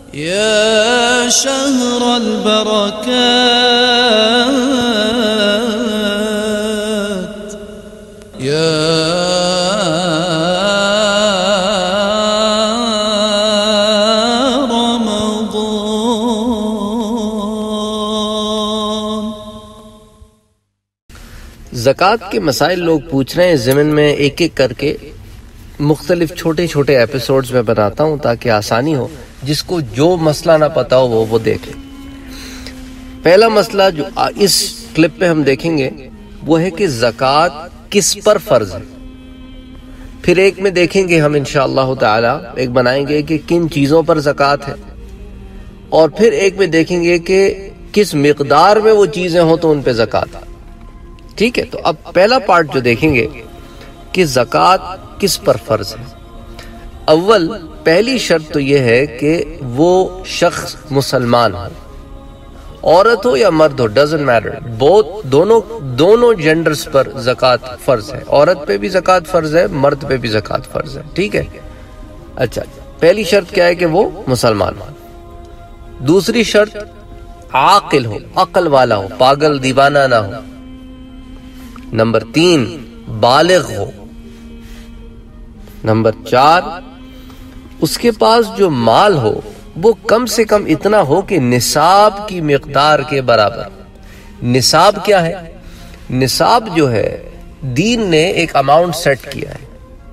يا شهر البركات يا زکوٰۃ کے مسائل لوگ پوچھ رہے ہیں، ضمن میں ایک ایک کر کے مختلف چھوٹے چھوٹے ایپیسوڈز میں بناتا ہوں تاکہ آسانی ہو، جس کو جو مسئلہ نہ پتا ہو وہ دیکھ لے۔ پہلا مسئلہ جو اس کلپ میں ہم دیکھیں گے وہ ہے کہ زکوٰۃ کس پر فرض ہے۔ پھر ایک میں دیکھیں گے ہم انشاءاللہ تعالی ایک بنائیں گے کہ کن چیزوں پر زکوٰۃ ہے، اور پھر ایک میں دیکھیں گے کہ کس مقدار میں وہ چیزیں ہوں تو ان پہ زکوٰۃ۔ ٹھیک ہے، تو اب پہلا پارٹ جو دیکھیں گے کہ زکوٰۃ کس پر فرض ہے۔ اول پہلی شرط تو یہ ہے کہ وہ شخص مسلمان ہو، عورت ہو یا مرد ہو، ڈزنٹ میٹر، دونوں جینڈرز پر زکوٰۃ فرض ہے۔ عورت پہ بھی زکوٰۃ فرض ہے، مرد پہ بھی زکوٰۃ فرض ہے۔ ٹھیک ہے، اچھا، پہلی شرط کیا ہے کہ وہ مسلمان ہو۔ دوسری شرط عاقل ہو، عقل والا ہو، پاگل دیوانہ نہ ہو۔ نمبر 3 بالغ ہو۔ نمبر 4 اس کے پاس جو مال ہو وہ کم سے کم اتنا ہو کہ نصاب کی مقدار کے برابر۔ نصاب کیا ہے؟ نصاب جو ہے دین نے ایک اماؤنٹ سیٹ کیا ہے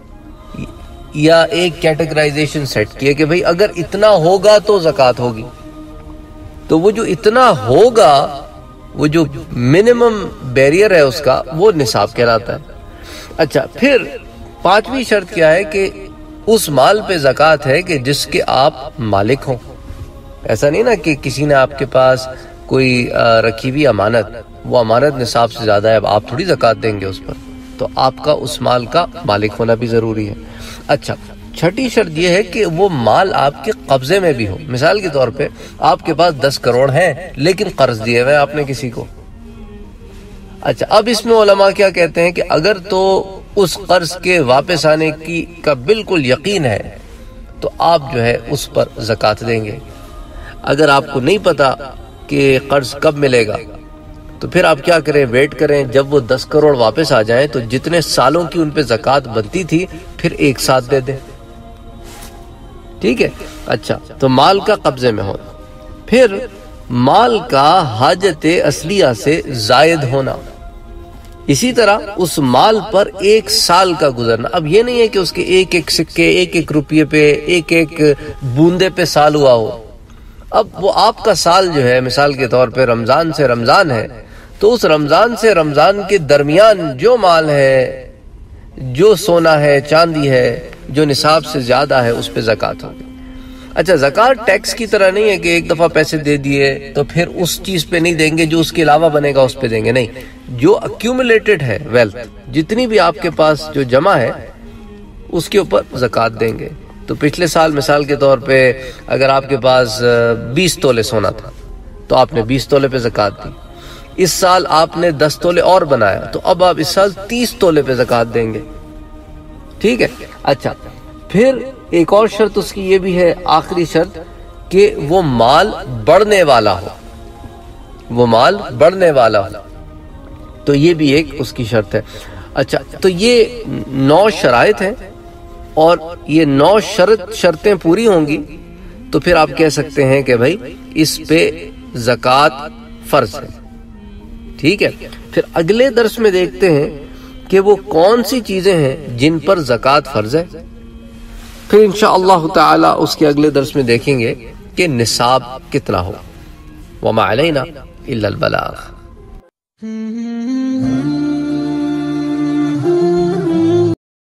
یا ایک کیٹیگرائزیشن سیٹ کیا کہ بھئی اگر اتنا ہوگا تو زکوٰۃ ہوگی، تو وہ جو اتنا ہوگا، وہ جو منیمم بیریئر ہے اس کا، وہ نصاب کہلاتا ہے۔ اچھا، پھر پانچویں شرط کیا ہے کہ اس مال پہ زکوٰۃ ہے کہ جس کے آپ مالک ہوں۔ ایسا نہیں نا کہ کسی نے آپ کے پاس کوئی رکھی ہوئی امانت، وہ امانت نصاب سے زیادہ ہے، اب آپ تھوڑی زکوٰۃ دیں گے اس پر، تو آپ کا اس مال کا مالک ہونا بھی ضروری ہے۔ اچھا، چھٹی شرط یہ ہے کہ وہ مال آپ کے قبضے میں بھی ہو۔ مثال کے طور پہ آپ کے پاس 10 کروڑ ہیں لیکن قرض دیے ہوئے آپ نے کسی کو۔ اچھا، اب اس میں علماء کیا کہتے ہیں کہ اگر تو اس قرض کے واپس آنے کا بالکل یقین ہے تو آپ جو ہے اس پر زکوٰۃ دیں گے۔ اگر آپ کو نہیں پتا کہ قرض کب ملے گا تو پھر آپ کیا کریں، ویٹ کریں، جب وہ 10 کروڑ واپس آ جائیں تو جتنے سالوں کی ان پہ زکوٰۃ بنتی تھی پھر ایک ساتھ دے دیں۔ ٹھیک ہے، اچھا، تو مال کا قبضے میں ہونا، پھر مال کا حاجت اصلیہ سے زائد ہونا، اسی طرح اس مال پر 1 سال کا گزرنا۔ اب یہ نہیں ہے کہ اس کے ایک ایک سکے، ایک ایک روپیے پہ، ایک ایک بوندے پہ سال ہوا ہو۔ اب وہ آپ کا سال جو ہے مثال کے طور پہ رمضان سے رمضان ہے، تو اس رمضان سے رمضان کے درمیان جو مال ہے، جو سونا ہے، چاندی ہے، جو نصاب سے زیادہ ہے، اس پہ زکوٰۃ ہوگی۔ اچھا، زکوٰۃ ٹیکس کی طرح نہیں ہے کہ ایک دفعہ پیسے دے دیے تو پھر اس چیز پہ نہیں دیں گے، جو اس کے علاوہ بنے گا اس پہ دیں گے، نہیں، جو ایکیومولیٹڈ ہے ویلتھ، جتنی بھی آپ کے پاس جو جمع ہے اس کے اوپر زکوٰۃ دیں گے۔ تو پچھلے سال مثال کے طور پہ اگر آپ کے پاس 20 تولے سونا تھا تو آپ نے 20 تولے پہ زکوٰۃ دی۔ اس سال آپ نے 10 تولے اور بنایا تو اب آپ اس سال 30 تولے پہ زکوٰۃ دیں گے۔ ٹھیک ہے، اچھا، پھر ایک اور شرط اس کی یہ بھی ہے، آخری شرط، کہ وہ مال بڑھنے والا ہو، وہ مال بڑھنے والا ہو، تو یہ بھی ایک اس کی شرط ہے۔ اچھا، تو یہ 9 شرائط ہیں، اور یہ 9 شرطیں پوری ہوں گی تو پھر آپ کہہ سکتے ہیں کہ بھائی اس پہ زکوٰۃ فرض ہے۔ ٹھیک ہے، پھر اگلے درس میں دیکھتے ہیں کہ وہ کون سی چیزیں ہیں جن پر زکوٰۃ فرض ہے۔ پھر انشاءاللہ تعالی اس کے اگلے درس میں دیکھیں گے کہ نصاب کتنا ہو۔ وما علینا الا البلاغ۔